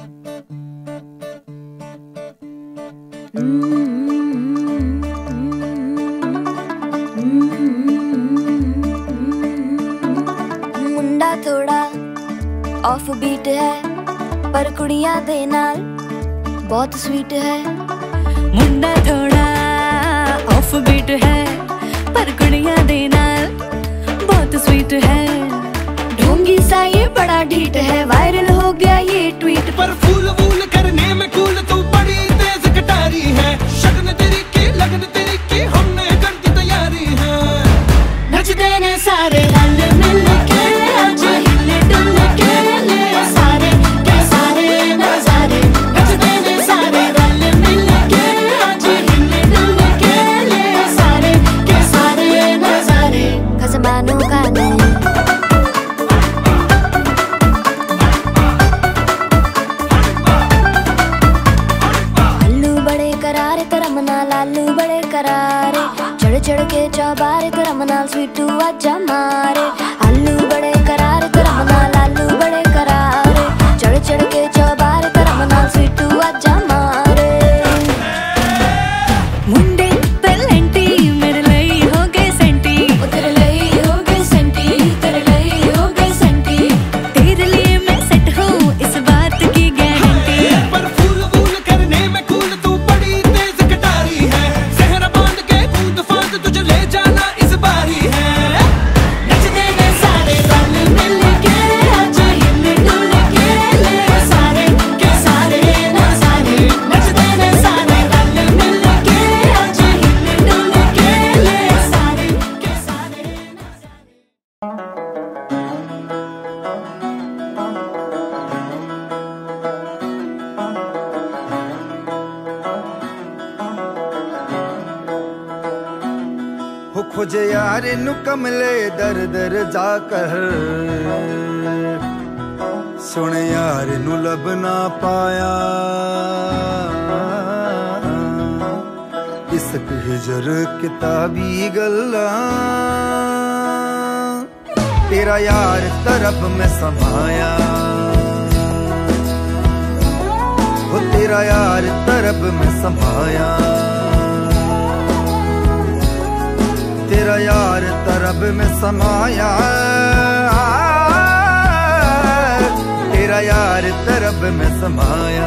मुंडा थोड़ा off beat है पर कुड़ियां दे नाल बहुत स्वीट है। मुंडा थोड़ा ऑफ बीट है पर कुड़ियां दे नाल बहुत स्वीट है। ढोंगी सा ये बड़ा ढीठ है, वायरल हो गया ये ट्वीट। पर फूल वूल करने में कूल तू बड़ी तेज कटारी है। शगन तेरी की लगन तेरी की हमने कर दी तैयारी है। नचते ने सारे रल मिल के आज हिले डुल के ले सारे के सारे नजारे। नचते ने सारे रल मिल के आज हिले डुल के ले सारे के सारे नजारे। खसमानों का नहीं लालू बड़े करारे, चढ़ चढ़ के चौबारे तरम नाल स्वीटू आजा मारे। आलू बड़े करारे तरम नाल लालू बड़े करारे, चढ़ चढ़ के चौबारे तरम नाल स्वीटू आजा मारे। मुंडे पलेंटी मेरे लई हो गए सेंटी, तेरे लई हो गए सेंटी, तेरे लई हो गए सेंटी। तेरे लिए मैं सेट हूँ इस बात की गारंटी। पर फूल वूल करने में कूल तू बड़ी तेज कटारी है। जहरा बांध के कूद फांद तुझे ले जाना इस बारी है। नचते ने सारे रल मिल के आज हिले डुल के ले सारे के सारे नजारे। नचते ने सारे रल मिल के आज हिले डुल के ले सारे के सारे नजारे। हो खोजे यार नु कमले दर दर जाकर, सुन यार नु लब ना पाया। इसक हिजर किताबी गल्ला, तेरा यार तरफ में समाया। हो तेरा यार तरफ में समाया। तेरा यार तरब में समाया। तेरा यार तरब में समाया।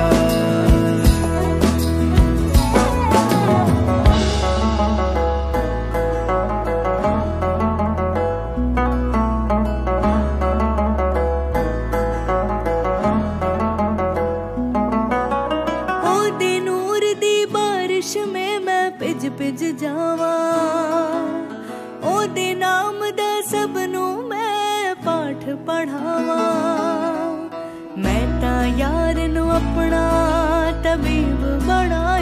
ओ दे नूर दी बारिश में मैं पिज पिज जावा। ओदे नाम दा सबनू मैं पाठ पढ़ावा। मैं ता यार नू अपना तबीब बना